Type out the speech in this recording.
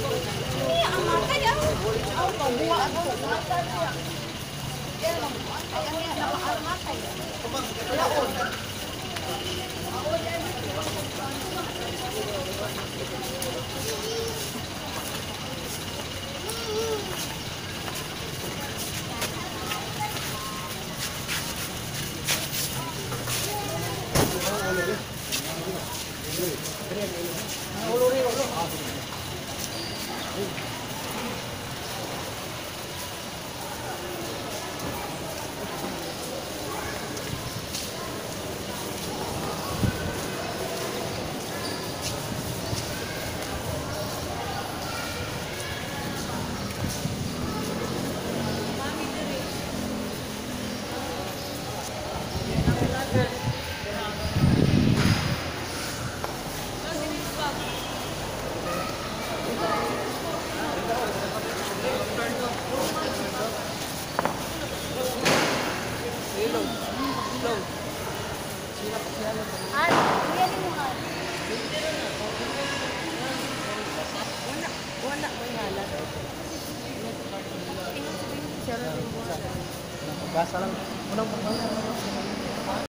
Iya, ang matay ang pabuwa ang matay. Yan ang matay ang yan ang matay. Laon. Wala ko halat. Basa lang. Unang